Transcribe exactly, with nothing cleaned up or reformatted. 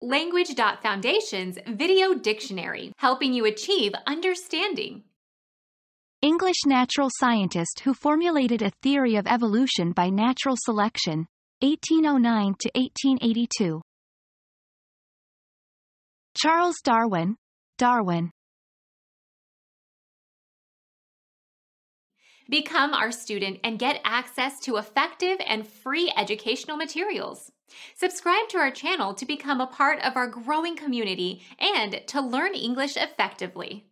Language.Foundation's Video Dictionary, helping you achieve understanding. English natural scientist who formulated a theory of evolution by natural selection, eighteen oh nine to eighteen eighty-two. Charles Darwin, Darwin. Become our student and get access to effective and free educational materials. Subscribe to our channel to become a part of our growing community and to learn English effectively.